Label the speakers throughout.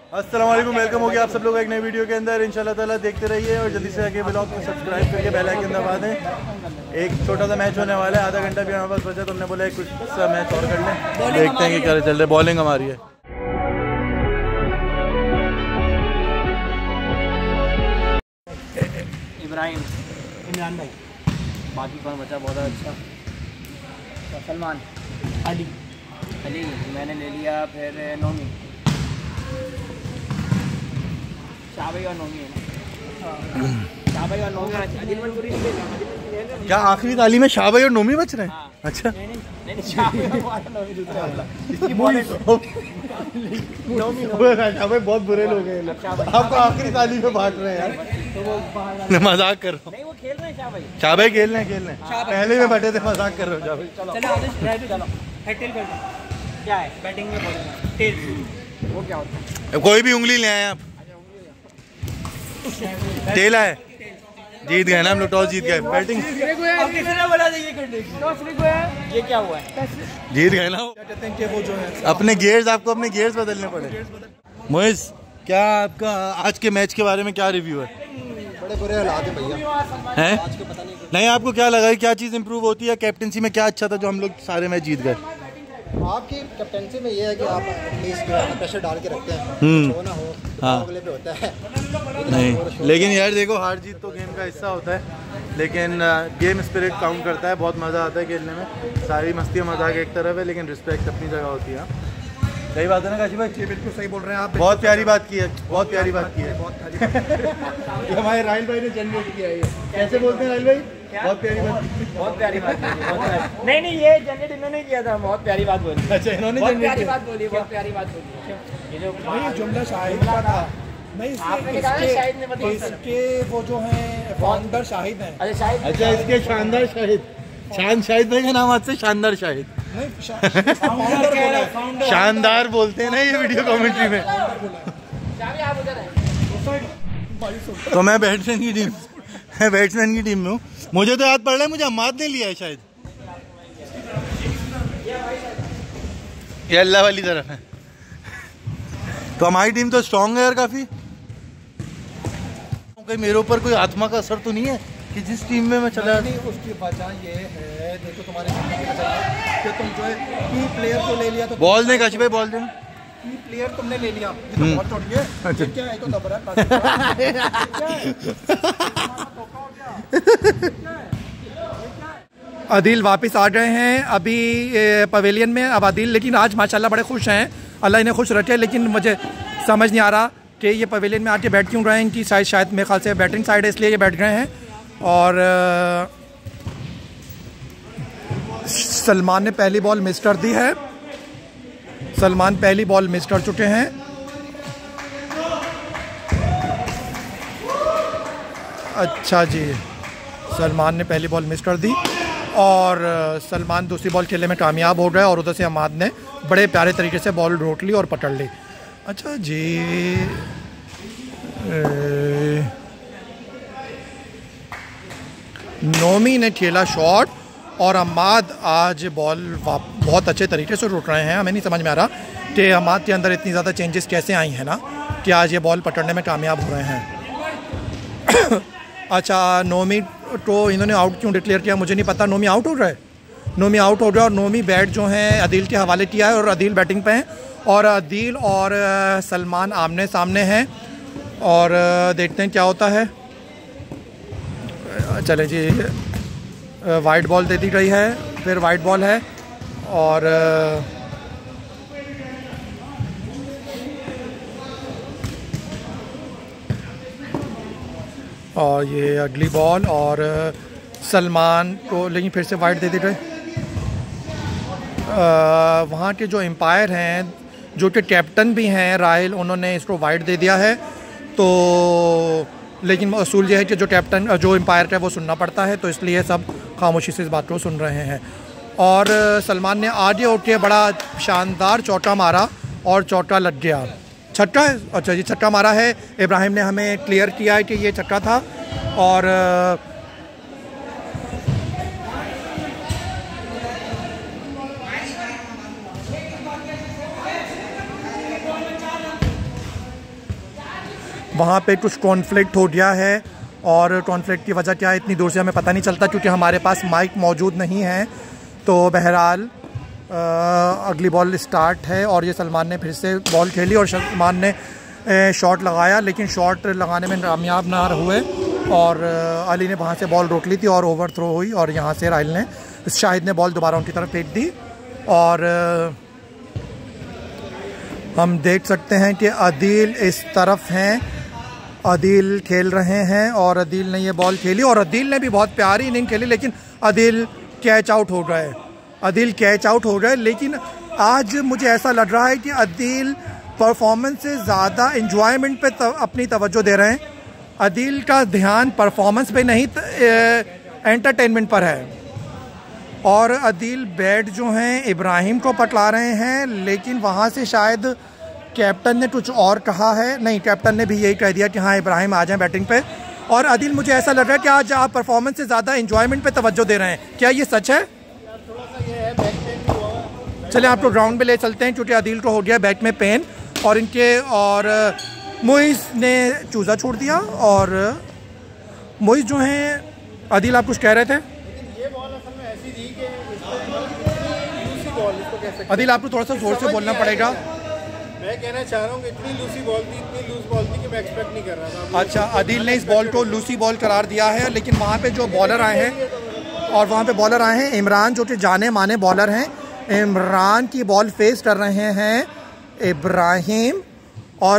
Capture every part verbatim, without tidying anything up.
Speaker 1: अस्सलाम वालेकुम, वेलकम हो गया आप सब लोग एक नई वीडियो के अंदर। इंशाल्लाह ताला देखते रहिए और जल्दी से आगे ब्लॉग को सब्सक्राइब करके बेल आइकन दबा दें। एक छोटा सा मैच होने वाला है, आधा घंटा भी हमारे पास बचा तो हमने बोला कुछ सा मैच और कर लें, देखते हैं कि क्या चल रहा है। बॉलिंग हमारी है।
Speaker 2: इब्राहिम, इमरान भाई, बाकी कौन बचा? बहुत अच्छा सलमान, अली अली मैंने ले लिया। फिर नोमी, शाबाई और नोमी है ना, शाबाई और नोमी।
Speaker 1: क्या आखिरी ताली में शाबाई और नोमी बच रहे हैं? हाँ। अच्छा शाबाई बहुत बुरे लोग हैं, आपको आखिरी ताली में बांट रहे हैं यार। मजाक कर रहा हूँ,
Speaker 2: वो खेल रहे हैं शाबाई,
Speaker 1: शाबाई खेल रहे हैं खेल रहे हैं पहले में बैठे थे, मजाक कर रहे हो शाबाई।
Speaker 2: क्या है बैटिंग में? टेल, वो क्या होता है?
Speaker 1: कोई भी उंगली ले आए आप, टेल है। जीत गए ना हम लोग, टॉस जीत गए। बैटिंग
Speaker 2: ये क्या हुआ है?
Speaker 1: जीत गए ना।
Speaker 3: वो जो है
Speaker 1: अपने गियर्स, आपको अपने गियर्स बदलने पड़े। मोइस, क्या आपका आज के मैच के बारे में क्या रिव्यू है?
Speaker 3: बड़े बुरे हालात हैं भैया
Speaker 1: हैं?
Speaker 3: आज को पता नहीं।
Speaker 1: नहीं, आपको क्या लगा क्या चीज़ इंप्रूव होती है? कैप्टनसी में क्या अच्छा था जो हम लोग सारे मैच जीत गए?
Speaker 3: आपकी कैप्टनसी में ये है कि आप एटलीस्ट प्रेशर डाल के रखते हैं, जो ना हो
Speaker 1: हाँ।
Speaker 3: अगले पे होता है
Speaker 1: नहीं, लेकिन यार देखो, हार जीत तो गेम का हिस्सा होता है, लेकिन गेम स्पिरिट काउंट करता है। बहुत मज़ा आता है खेलने में। सारी मस्तियाँ मजाक एक तरफ है, लेकिन रिस्पेक्ट अपनी जगह होती है। सही बात है ना काशी भाई?
Speaker 3: ये बिल्कुल सही बोल रहे हैं आप।
Speaker 1: बहुत प्यारी बात की है, बहुत प्यारी बात की है।
Speaker 3: बहुत प्यारी
Speaker 1: ये हमारे राहिल भाई ने जनरेट किया है। कैसे बोलते हैं राहिल भाई? बहुत प्यारी बात,
Speaker 2: बहुत प्यारी बात बोली। नहीं नहीं, ये जनरेट इन्होंने किया था। बहुत प्यारी बात बोली।
Speaker 1: अच्छा, इन्होंने
Speaker 2: बहुत
Speaker 1: जनरेट
Speaker 2: प्यारी
Speaker 1: किया।
Speaker 2: बात बोली, बहुत प्यारी बात बोली। ये जो
Speaker 3: नहीं, जुमला शाहिद का था। नहीं,
Speaker 2: आपने कहा ना शाहिद ने बताया।
Speaker 3: इसके वो जो हैं फाउंडर शाहिद हैं।
Speaker 2: अच्छा शाहिद,
Speaker 1: अच्छा, इसके शानदार शाहिद, शान शाहिद भाई का नाम आज से शानदार शाहिद।
Speaker 3: नहीं, फाउंडर बोला है।
Speaker 1: शानदार बोलते हैं ना ये वीडियो कमेंट्री में।
Speaker 2: शाहिद आप उधर हैं।
Speaker 1: तो मैं बैट्समैन की टीम मैं बैट्समैन की टीम में हूँ। मुझे तो याद पड़ रहा है, मुझे अम्माद ने लिया है शायद। ये अल्लाह वाली तरफ है। तो हमारी टीम तो स्ट्रॉन्ग है यार काफ़ी। कहीं मेरे ऊपर कोई आत्मा का असर तो नहीं है कि जिस टीम में मैं चला?
Speaker 3: नहीं, उसकी वजह ये है, देखो तुम्हारे की वजह है कि तुम जो है की प्लेयर को ले लिया तो
Speaker 1: बॉल नहीं काशी भाई, बॉल दें।
Speaker 3: की प्लेयर तुमने ले लिया, ये तो बहुत छोटी है। ये क्या है? तो दबरा आदिल वापस आ गए हैं अभी पवेलियन में। अब आदिल लेकिन आज माशाल्लाह बड़े खुश हैं, अल्लाह इन्हें खुश रखे। लेकिन मुझे समझ नहीं आ रहा कि ये पवेलियन में आके बैठ क्यों रहे हैं। इनकी साइड शायद मेरे ख्याल से बैटिंग साइड है, इसलिए ये बैठ गए हैं। और सलमान ने पहली बॉल मिस कर दी है। सलमान पहली बॉल मिस कर चुके हैं। अच्छा जी, सलमान ने पहली बॉल मिस कर दी और सलमान दूसरी बॉल खेलने में कामयाब हो गए। और उधर से अमाद ने बड़े प्यारे तरीके से बॉल रोक ली और पकड़ ली। अच्छा जी, नोमी ने खेला शॉट और अमाद आज बॉल बहुत अच्छे तरीके से रोक रहे हैं। हमें नहीं समझ में आ रहा कि अमाद के अंदर इतनी ज़्यादा चेंजेस कैसे आई हैं ना कि आज ये बॉल पकड़ने में कामयाब हो रहे हैं। अच्छा, नोमी तो इन्होंने आउट क्यों डिक्लेयर किया मुझे नहीं पता। नोमी आउट हो रहा है, नोमी आउट हो गया और नोमी बैट जो है अदील के हवाले किया है और अदील बैटिंग पे हैं और अदील और सलमान आमने सामने हैं। और देखते हैं क्या होता है। चले जी, वाइट बॉल दे दी गई है, फिर वाइट बॉल है और और ये अगली बॉल और सलमान को लेकिन फिर से वाइट दे दी गई। वहाँ के जो एम्पायर हैं, जो कि कैप्टन भी हैं राहिल, उन्होंने इसको वाइट दे दिया है। तो लेकिन असूल ये है कि जो कैप्टन जो एम्पायर का है वो सुनना पड़ता है, तो इसलिए सब खामोशी से इस बात को सुन रहे हैं। और सलमान ने आगे उठ के बड़ा शानदार चौका मारा और चौका लग गया। छक्का है, अच्छा जी छक्का मारा है। इब्राहिम ने हमें क्लियर किया है कि ये छक्का था। और वहाँ पे कुछ कॉन्फ्लिक्ट हो गया है, और कॉन्फ्लिक्ट की वजह क्या है इतनी दूर से हमें पता नहीं चलता क्योंकि हमारे पास माइक मौजूद नहीं है। तो बहरहाल अगली बॉल स्टार्ट है और ये सलमान ने फिर से बॉल खेली और सलमान ने शॉट लगाया, लेकिन शॉट लगाने में कामयाब ना हुए और अली ने वहाँ से बॉल रोक ली थी और ओवर थ्रो हुई और यहाँ से राहिल ने शाहिद ने बॉल दोबारा उनकी तरफ फेंक दी। और हम देख सकते हैं कि अदील इस तरफ हैं, अदील खेल रहे हैं और अदील ने ये बॉल खेली और अदील ने भी बहुत प्यारी इनिंग खेली, लेकिन अदील कैच आउट हो गए अदील कैच आउट हो गए लेकिन आज मुझे ऐसा लग रहा है कि अदील परफॉर्मेंस से ज़्यादा इंजॉयमेंट पे तव, अपनी तवज्जो दे रहे हैं। अदील का ध्यान परफॉर्मेंस पे नहीं एंटरटेनमेंट पर है। और अदील बैट जो हैं इब्राहिम को पटला रहे हैं, लेकिन वहाँ से शायद कैप्टन ने कुछ और कहा है, नहीं कैप्टन ने भी यही कह दिया कि हाँ इब्राहिम आ जाएं बैटिंग पे। और अदील मुझे ऐसा लग रहा है कि आज आप परफॉर्मेंस से ज़्यादा इंजॉयमेंट पे तवज्जो दे रहे हैं, क्या ये सच है? चलिए आपको ग्राउंड पे ले चलते हैं क्योंकि अदील को हो गया बैक में पेन और इनके और मोइज़ ने चूज़ा छोड़ दिया। और मोइज़ जो हैं, अदील आप कुछ कह रहे थे?
Speaker 1: ये बॉल असल में ऐसी थी कि लूसी बॉल इसको कह सकते हैं।
Speaker 3: अदील आपको थोड़ा सा जोर से बोलना पड़ेगा।
Speaker 1: मैं कहना चाह रहा हूँ कि इतनी लूसी बॉल थी इतनी लूज बॉल थी कि मैं एक्सपेक्ट नहीं कर रहा था।
Speaker 3: अच्छा, अदील ने इस बॉल को लूसी बॉल करार दिया है, लेकिन वहाँ पे जो बॉलर आए हैं और वहाँ पे बॉलर आए हैं इमरान जो कि जाने माने बॉलर हैं, इमरान की बॉल फेस कर रहे हैं इब्राहिम और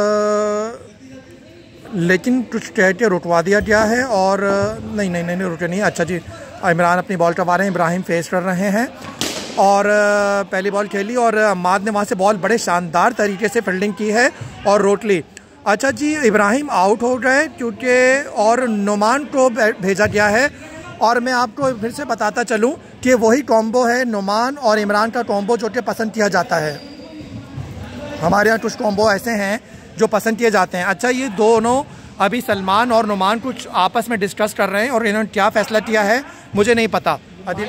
Speaker 3: लेकिन कुछ कह के रुकवा दिया गया है और नहीं नहीं नहीं, नहीं रुके नहीं। अच्छा जी, इमरान अपनी बॉल करवा रहे हैं, इब्राहिम फेस कर रहे हैं और पहली बॉल खेली और अम्माद ने वहाँ से बॉल बड़े शानदार तरीके से फील्डिंग की है और रोक ली। अच्छा जी, इब्राहिम आउट हो गए क्योंकि और नुमान को भेजा गया है। और मैं आपको फिर से बताता चलूं कि वही कॉम्बो है नुमान और इमरान का कॉम्बो जो कि पसंद किया जाता है। हमारे यहाँ कुछ कॉम्बो ऐसे हैं जो पसंद किए जाते हैं। अच्छा, ये दोनों अभी सलमान और नुमान कुछ आपस में डिस्कस कर रहे हैं और इन्होंने क्या फैसला किया है मुझे नहीं पता। अदिल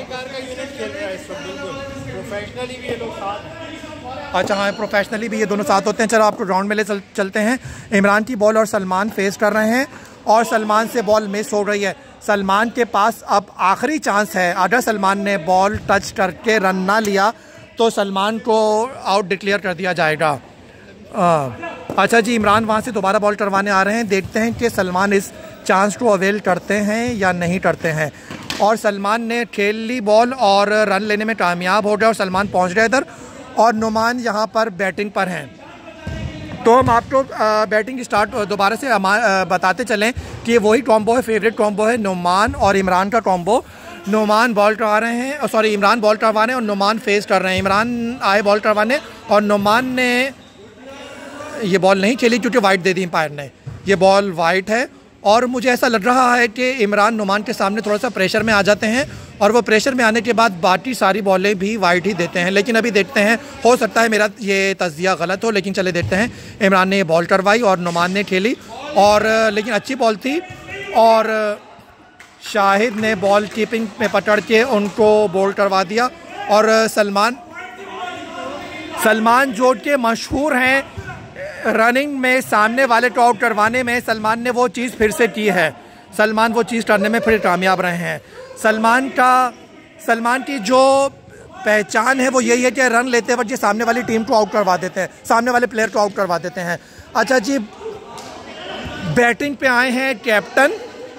Speaker 1: प्रोफेशनली भी ये लोग साथ।
Speaker 3: अच्छा हाँ, प्रोफेशनली भी ये दोनों साथ होते हैं। चलो आपको ग्राउंड में ले चल, चलते हैं। इमरान की बॉल और सलमान फेस कर रहे हैं और सलमान से बॉल मिस हो रही है। सलमान के पास अब आखिरी चांस है, अगर सलमान ने बॉल टच करके रन ना लिया तो सलमान को आउट डिक्लेयर कर दिया जाएगा। आ, अच्छा जी, इमरान वहाँ से दोबारा बॉल करवाने आ रहे हैं। देखते हैं कि सलमान इस चांस को अवेल करते हैं या नहीं करते हैं। और सलमान ने खेल ली बॉल और रन लेने में कामयाब हो गया और सलमान पहुँच गया इधर और नुमान यहाँ पर बैटिंग पर हैं। तो हम आपको बैटिंग स्टार्ट दोबारा से बताते चलें कि वही कॉम्बो है, फेवरेट कॉम्बो है नुमान और इमरान का कॉम्बो। नुमान बॉल करवा रहे हैं, सॉरी इमरान बॉल करवाने और नुमान फेस कर रहे हैं। इमरान आए बॉल करवाने और नुमान ने ये बॉल नहीं खेली क्योंकि वाइट दे दी एम्पायर ने। ये बॉल वाइट है और मुझे ऐसा लग रहा है कि इमरान नुमान के सामने थोड़ा सा प्रेशर में आ जाते हैं और वो प्रेशर में आने के बाद बाकी सारी बॉलें भी वाइट ही देते हैं। लेकिन अभी देखते हैं, हो सकता है मेरा ये तज्जिया गलत हो, लेकिन चले देखते हैं। इमरान ने ये बॉल करवाई और नुमान ने खेली और लेकिन अच्छी बॉल थी और शाहिद ने बॉल कीपिंग में पकड़ के उनको बोल्ड करवा दिया। और सलमान सलमान जो कि मशहूर हैं रनिंग में, सामने वाले को आउट करवाने में, सलमान ने वो चीज़ फिर से की है। सलमान वो चीज़ करने में फिर कामयाब रहे हैं। सलमान का सलमान की जो पहचान है वो यही है कि रन लेते वक्त ये सामने वाली टीम को आउट करवा देते हैं, सामने वाले प्लेयर को आउट करवा देते हैं। अच्छा जी, बैटिंग पे आए हैं कैप्टन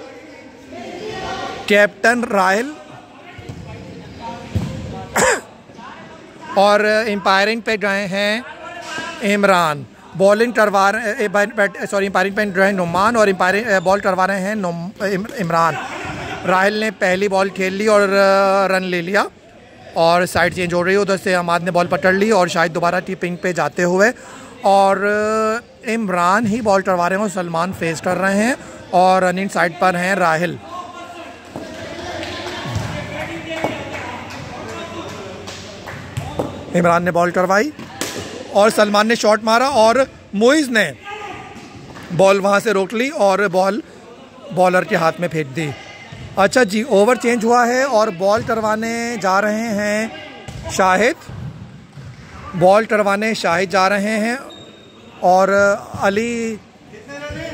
Speaker 3: कैप्टन राहिल और एम्पायरिंग पे गए हैं इमरान। बॉलिंग करवा रहे सॉरी एम्पायरिंग पे गए नुमान और एम्पायरिंग बॉल करवा रहे हैं इमरान। राहिल ने पहली बॉल खेल ली और रन ले लिया और साइड चेंज हो रही है। उधर से अमाद ने बॉल पकड़ ली और शायद दोबारा कीपिंग पे जाते हुए और इमरान ही बॉल करवा रहे हैं और सलमान फेस कर रहे हैं और रनिंग साइड पर हैं राहिल। इमरान ने बॉल करवाई और सलमान ने शॉट मारा और मोइज़ ने बॉल वहाँ से रोक ली और बॉल बॉलर के हाथ में फेंक दी। अच्छा जी, ओवर चेंज हुआ है और बॉल करवाने जा रहे हैं शाहिद। बॉल करवाने शाहिद जा रहे हैं और अली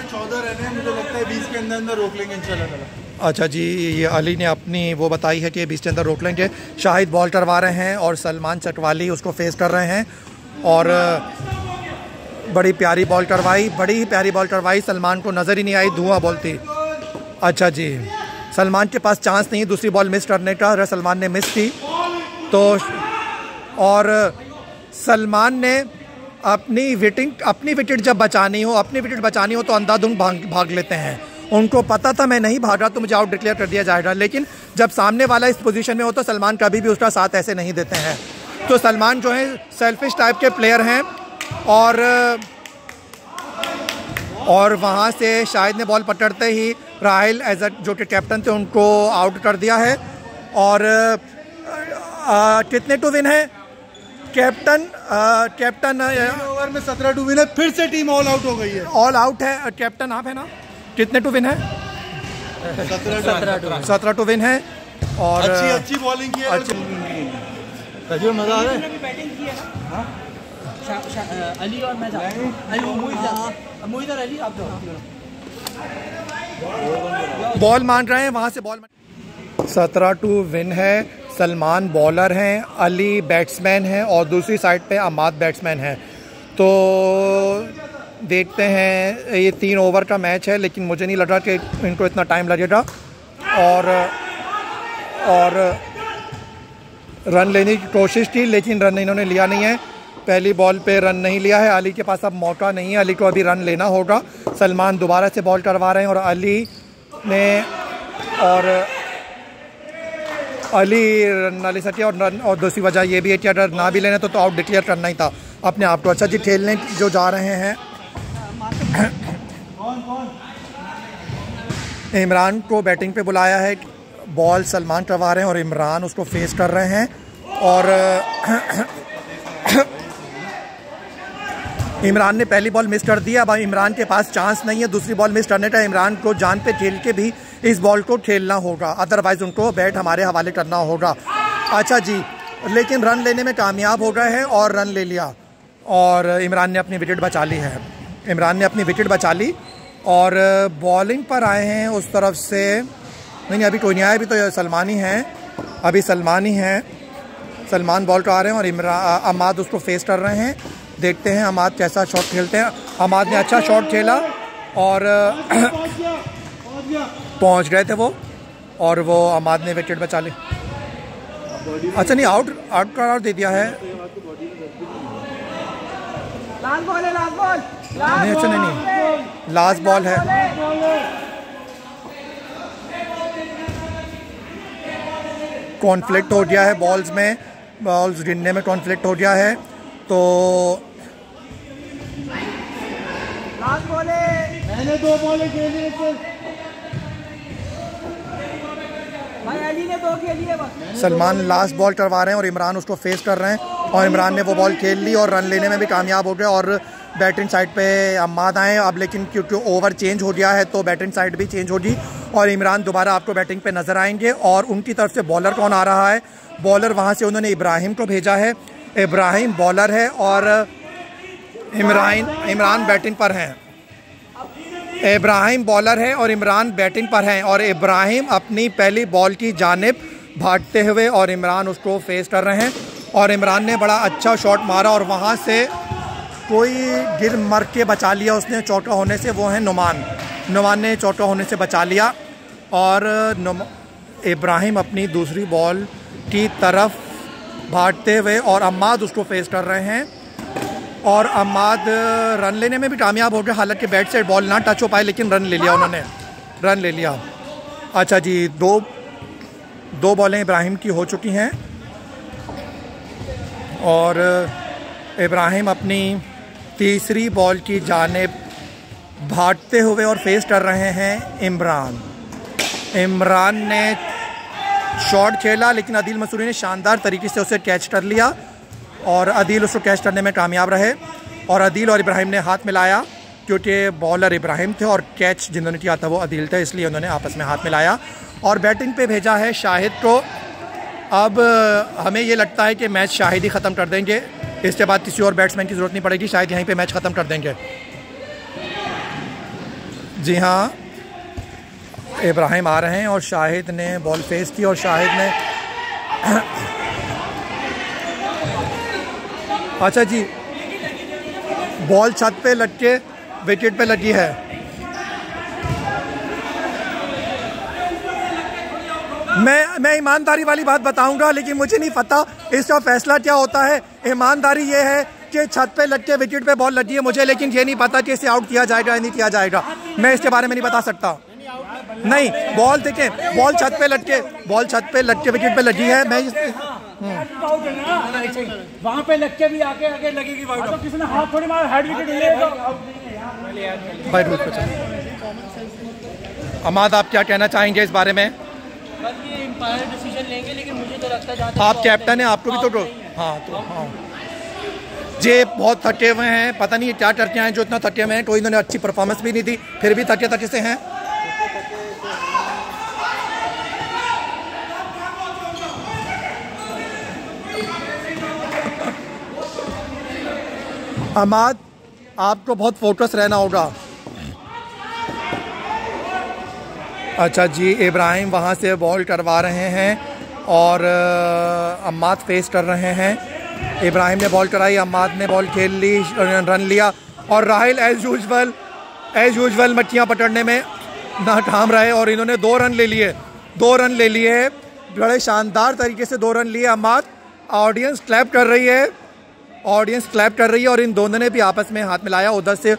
Speaker 1: चौदह रन है, मुझे लगता है बीस के अंदर अंदर रोक लेंगे इंशाल्लाह ताला।
Speaker 3: अच्छा जी, ये अली ने अपनी वो बताई है कि बीस के अंदर रोक लेंगे। शाहिद बॉल करवा रहे हैं और सलमान चटवाली उसको फेस कर रहे हैं और बड़ी प्यारी बॉल करवाई, बड़ी प्यारी बॉल करवाई। सलमान को नज़र ही नहीं आई, धुआं बॉल थी। अच्छा जी, सलमान के पास चांस नहीं दूसरी बॉल मिस करने का, अगर सलमान ने मिस की तो। और सलमान ने अपनी विकेट अपनी विकेट जब बचानी हो अपनी विकेट बचानी हो तो अंधाधुंध भाग भाग लेते हैं। उनको पता था मैं नहीं भागा तो मुझे आउट डिक्लेयर कर दिया जाएगा, लेकिन जब सामने वाला इस पोजीशन में हो तो सलमान कभी भी उसका साथ ऐसे नहीं देते हैं। तो सलमान जो है सेल्फिश टाइप के प्लेयर हैं और और वहाँ से शाहिद ने बॉल पकड़ते ही राहिल एज अ जो कि कैप्टन थे उनको आउट कर दिया है। और आ, कितने टू विन है कैप्टन? आ, कैप्टन
Speaker 1: ओवर में सत्रह टू विन है, फिर से टीम ऑल आउट हो गई है।
Speaker 3: ऑल आउट है कैप्टन, आप है ना? कितने टू विन है?
Speaker 1: सत्रह
Speaker 3: सत्रह टू विन है। और
Speaker 1: अच्छी अच्छी बॉलिंग की है, अच्छी मजा आ रहा है।
Speaker 2: बैटिंग की है ना अली और मैं मोहित और अली, आप
Speaker 3: बॉल मान रहे हैं वहाँ से बॉल। सत्रह टू विन है। सलमान बॉलर हैं, अली बैट्समैन हैं और दूसरी साइड पे अमाद बैट्समैन हैं। तो देखते हैं, ये तीन ओवर का मैच है लेकिन मुझे नहीं लग रहा कि इनको इतना टाइम लगेगा। और और रन लेने की कोशिश की लेकिन रन इन्होंने लिया नहीं है। पहली बॉल पे रन नहीं लिया है। अली के पास अब मौका नहीं है, अली को अभी रन लेना होगा। सलमान दोबारा से बॉल करवा रहे हैं और अली ने और अली रन ना ले सके। और रन और दूसरी वजह ये भी है कि अगर ना भी लेना तो, तो आउट डिक्लेयर करना ही था अपने आप को। अच्छा जी, खेलने जो जा रहे हैं इमरान को बैटिंग पे बुलाया है। बॉल सलमान करवा रहे हैं और इमरान उसको फेस कर रहे हैं। और इमरान ने पहली बॉल मिस कर दिया। अब इमरान के पास चांस नहीं है दूसरी बॉल मिस करने का। इमरान को जान पे खेल के भी इस बॉल को खेलना होगा, अदरवाइज उनको बैट हमारे हवाले करना होगा। अच्छा जी, लेकिन रन लेने में कामयाब हो गए हैं और रन ले लिया और इमरान ने अपनी विकेट बचा ली है। इमरान ने अपनी विकेट बचा ली और बॉलिंग पर आए हैं उस तरफ से। नहीं नहीं, अभी कोई नहीं आया, अभी तो सलमान ही हैं, अभी सलमान ही हैं। सलमान बॉल कर आ रहे हैं और इमरान अमाद उसको फेस कर रहे हैं। देखते हैं अमाद कैसा शॉट खेलते हैं। अमाद ने अच्छा शॉट खेला और पहुंच गए थे वो, और वो अमाद ने विकेट बचा ली। अच्छा नहीं, आउट आउट का आउट दे दिया है।
Speaker 2: लास्ट बॉल है, लास्ट बॉल
Speaker 3: नहीं अच्छा नहीं नहीं लास्ट बॉल है। कॉन्फ्लिक्ट हो गया है बॉल्स में, बॉल्स गिनने में कॉन्फ्लिक्ट हो गया है। तो
Speaker 2: लास्ट बॉल है,
Speaker 1: मैंने दो बॉलें खेली थे
Speaker 2: भाई, अली ने दो खेली है बस।
Speaker 3: सलमान लास्ट बॉल करवा रहे हैं और इमरान उसको फेस कर रहे हैं और इमरान ने वो बॉल खेल ली और रन लेने में भी कामयाब हो गए। और बैटिंग साइड पे अम्माद आए अब, लेकिन क्योंकि ओवर चेंज हो गया है तो बैटिंग साइड भी चेंज होगी और इमरान दोबारा आपको बैटिंग पे नज़र आएंगे। और उनकी तरफ से बॉलर कौन आ रहा है? बॉलर वहाँ से उन्होंने इब्राहिम को भेजा है। इब्राहिम बॉलर है और इमरान इमरान बैटिंग पर हैं। इब्राहिम बॉलर है और इमरान बैटिंग पर हैं और इब्राहिम अपनी पहली बॉल की जानिब भागते हुए और इमरान उसको फेस कर रहे हैं। और इमरान ने बड़ा अच्छा शॉट मारा और वहाँ से कोई गिर मर के बचा लिया उसने चौका होने से, वो है नुमान। नुमान ने चौका होने से बचा लिया और इब्राहिम अपनी दूसरी बॉल की तरफ भागते हुए और अम्माद उसको फेस कर रहे हैं। और अम्माद रन लेने में भी कामयाब हो गए, हालांकि बैट से बॉल ना टच हो पाए लेकिन रन ले लिया उन्होंने, रन ले लिया। अच्छा जी, दो दो बॉलें इब्राहिम की हो चुकी हैं और इब्राहिम अपनी तीसरी बॉल की जानिब भागते हुए और फेस कर रहे हैं इमरान। इमरान ने शॉट खेला लेकिन अदील मसूरी ने शानदार तरीके से उसे कैच कर लिया और अदील उसको कैच करने में कामयाब रहे। और अदील और इब्राहिम ने हाथ मिलाया क्योंकि बॉलर इब्राहिम थे और कैच जिन्होंने किया था वो अदील थे, इसलिए उन्होंने आपस में हाथ मिलाया और बैटिंग पे भेजा है शाहिद को। अब हमें ये लगता है कि मैच शाहिद ही ख़त्म कर देंगे, इसके बाद किसी और बैट्समैन की ज़रूरत नहीं पड़ेगी, शायद यहीं पे मैच ख़त्म कर देंगे। जी हाँ, इब्राहिम आ रहे हैं और शाहिद ने बॉल फेस की और शाहिद ने अच्छा जी, बॉल छत पे लटके विकेट पे लगी है। मैं मैं ईमानदारी वाली बात बताऊंगा, लेकिन मुझे नहीं पता इसका फैसला क्या होता है। ईमानदारी ये है कि छत पे लटके विकेट पे बॉल लगी है मुझे, लेकिन ये नहीं पता कि इसे आउट किया जाएगा या नहीं किया जाएगा। मैं इसके बारे में नहीं बता सकता। नहीं, बॉल देखें, बॉल छत पे लटके बॉल छत पे लटके विकेट पे लगी है। मैं
Speaker 2: वहाँ पे लग के भी आके आगे लगेगी तो किसी ने हाथ थोड़ी मार, हेड विकेट लेगा।
Speaker 3: भाई रूट पे चल। अमाद, आप क्या कहना चाहेंगे इस बारे में?
Speaker 2: बस ये एम्पायर डिसीजन लेंगे, लेकिन मुझे तो लगता है
Speaker 3: आप कैप्टन हैं, आपको भी तो हाँ तो हाँ ये बहुत थके हुए हैं, पता नहीं क्या करके आए जो इतना थके हुए हैं। कोई इन्होंने अच्छी परफॉर्मेंस भी नहीं दी, फिर भी थके थके से हैं। अमाद, आपको बहुत फोकस रहना होगा। अच्छा जी, इब्राहिम वहाँ से बॉल करवा रहे हैं और अम्माद फेस कर रहे हैं। इब्राहिम ने बॉल कराई, अम्माद ने बॉल खेल ली, रन लिया और Rahil as usual as usual मच्छियाँ पकड़ने में नाकाम रहे और इन्होंने दो रन ले लिए दो रन ले लिए बड़े शानदार तरीके से दो रन लिए अम्माद। ऑडियंस क्लैप कर रही है ऑडियंस क्लैप कर रही है और इन दोनों ने भी आपस में हाथ मिलाया उधर से।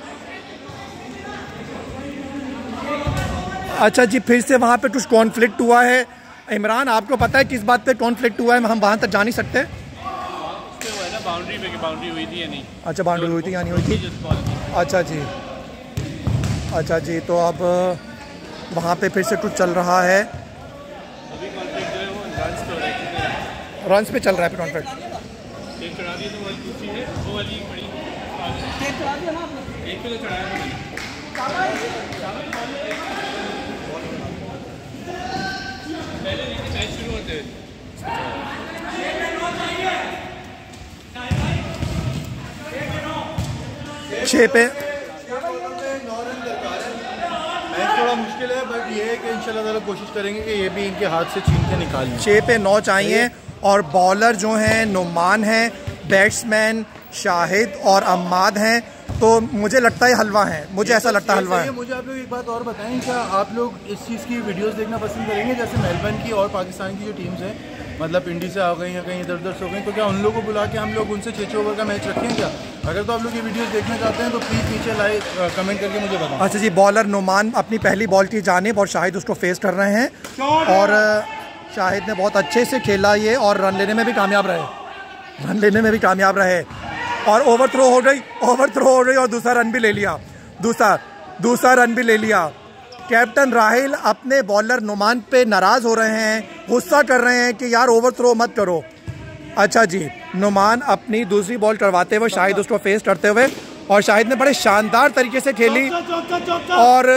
Speaker 3: अच्छा जी, फिर से वहाँ पे कुछ कॉन्फ्लिक्ट हुआ है। इमरान, आपको पता है किस बात पे कॉन्फ्लिक्ट हुआ है? हम वहाँ तक जा नहीं सकते।
Speaker 4: बाउंड्री पे बाउंड्री हुई थी या नहीं?
Speaker 3: अच्छा, बाउंड्री हुई थी या नहीं हुई थी? अच्छा जी अच्छा जी तो अब वहाँ पे फिर से कुछ चल रहा है।
Speaker 4: अभी कॉन्फ्लिक्ट जो है वो रन्स पे हो रहा है।
Speaker 3: रन्स पे चल रहा है कॉन्फ्लिक्ट।
Speaker 4: एक चढ़ा दिया तो वाली दूसरी है, वो वाली बड़ी एक चढ़ा दिया ना आपने, एक पे तो चढ़ाया पहले लेकिन मैच शुरू होते
Speaker 3: छः पे
Speaker 1: मैच थोड़ा मुश्किल है, बट ये है कि इंशाल्लाह ताला कोशिश करेंगे कि ये भी इनके हाथ से छीन के निकाल लें।
Speaker 3: छः पे नौ चाहिए और बॉलर जो हैं नुमान हैं, बैट्समैन शाहिद और अम्माद हैं। तो मुझे लगता है हलवा है, मुझे ऐसा लगता है हलवा है।
Speaker 1: मुझे आप लोग एक बात और बताएं, क्या आप लोग इस चीज़ की वीडियोस देखना पसंद करेंगे? जैसे मेलबर्न की और पाकिस्तान की जो टीम्स हैं, मतलब इंडी से आ गई या कहीं इधर उधर से हो गई, तो क्या उन लोगों को बुला के हम लोग उनसे छः छः ओवर का मैच रखें क्या? अगर तो आप लोग ये वीडियोस देखना चाहते हैं तो प्लीज़ नीचे लाइक कमेंट करके मुझे बताएं।
Speaker 3: अच्छा जी, बॉलर नुमान अपनी पहली बॉल की जानिब और शाहिद उसको फेस कर रहे हैं और शाहिद ने बहुत अच्छे से खेला ये और रन लेने में भी कामयाब रहे रन लेने में भी कामयाब रहे और ओवर थ्रो हो गई ओवर थ्रो हो गई और दूसरा रन भी ले लिया दूसरा दूसरा रन भी ले लिया। कैप्टन राहिल अपने बॉलर नुमान पे नाराज़ हो रहे हैं, गुस्सा कर रहे हैं कि यार ओवर थ्रो मत करो। अच्छा जी, नुमान अपनी दूसरी बॉल करवाते हुए शाहिद उसको फेस करते हुए और शाहिद ने बड़े शानदार तरीके से खेली और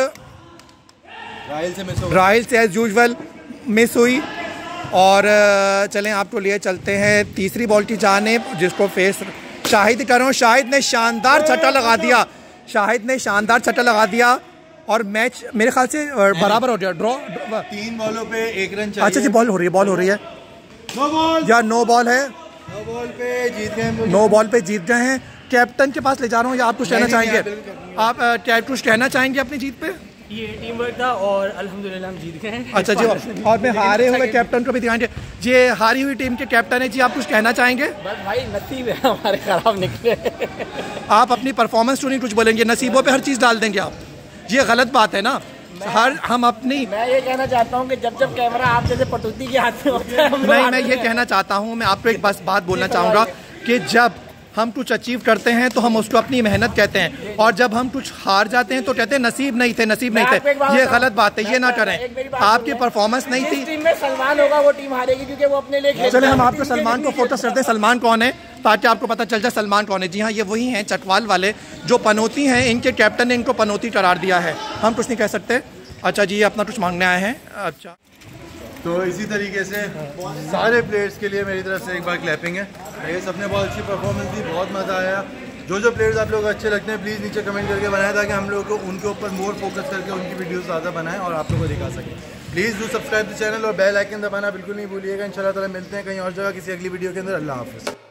Speaker 1: राहिल से मिस हो
Speaker 3: राहिल से एज यूजुअल मिस हुई। और चलें आपको लिए चलते हैं तीसरी बॉल की जानिब जिसको फेस शाहिद कर रहा हूँ। शाहिद ने शानदार छक्का लगा दिया शाहिद ने शानदार छक्का लगा दिया और मैच मेरे ख्याल से बराबर हो गया, ड्रॉ।
Speaker 1: तीन बॉलों पे एक रन चाहिए।
Speaker 3: अच्छा जी, बॉल हो रही है बॉल हो रही है
Speaker 1: नो बॉल
Speaker 3: या नो बॉल है?
Speaker 1: नो बॉल पे जीत गए
Speaker 3: नो बॉल पे जीत गए हैं। कैप्टन के पास ले जा रहा हूँ या आप कुछ कहना चाहेंगे? आप क्या कुछ कहना चाहेंगे अपनी जीत पे?
Speaker 2: ये टीम वर्क था और अल्हम्दुलिल्लाह हम जीत गए हैं।
Speaker 3: अच्छा जी, और मैं हारे हुए कैप्टन को भी दिखाएंगे। ये हारी हुई टीम के कैप्टन है जी, आप कुछ कहना चाहेंगे?
Speaker 2: बस भाई नसीब है हमारे खराब निकले।
Speaker 3: आप अपनी परफॉर्मेंस क्यों नहीं कुछ बोलेंगे? नसीबों पे हर चीज़ डाल देंगे आप, ये गलत बात है ना। हर हम अपनी
Speaker 2: मैं ये कहना चाहता हूँ कि जब जब कैमरा आप जैसे पटौती के हाथ में होता है हम लोग
Speaker 3: नहीं, मैं ये कहना चाहता हूँ, मैं आपको एक बस बात बोलना चाहूँगा कि जब हम कुछ अचीव करते हैं तो हम उसको अपनी मेहनत कहते हैं और जब हम कुछ हार जाते हैं तो कहते हैं नसीब नहीं थे नसीब नहीं थे। ये गलत बात है, ये ना करें। आपकी परफॉर्मेंस नहीं थी।
Speaker 2: टीम में सलमान होगा वो टीम हारेगी क्योंकि वो अपने लिए खेलता है।
Speaker 3: चले हम आपको सलमान को फोकस करते हैं। सलमान कौन है ताकि आपको पता चल जाए सलमान कौन है। जी हाँ, ये वही हैं चकवाल वाले जो पनौती हैं, इनके कैप्टन ने इनको पनौती करार दिया है, हम कुछ नहीं कह सकते। अच्छा जी, ये अपना कुछ मांगने आए हैं। अच्छा,
Speaker 1: तो इसी तरीके से सारे प्लेयर्स के लिए मेरी तरफ से एक बार क्लैपिंग है। ये सबने बहुत अच्छी परफॉर्मेंस दी, बहुत मज़ा आया। जो जो प्लेयर्स आप लोग अच्छे लगते हैं प्लीज़ नीचे कमेंट करके बनाएं ताकि हम लोग को उनके ऊपर मोर फोकस करके उनकी वीडियोस ज़्यादा बनाएं और आप लोगों को दिखा सकें। Please do subscribe the channel और बेल आइकन दबाना बिल्कुल नहीं भूलिएगा। इंशाल्लाह ताला मिलते हैं कहीं और जगह किसी अगली वीडियो के अंदर। अल्लाह हाफ़िज़।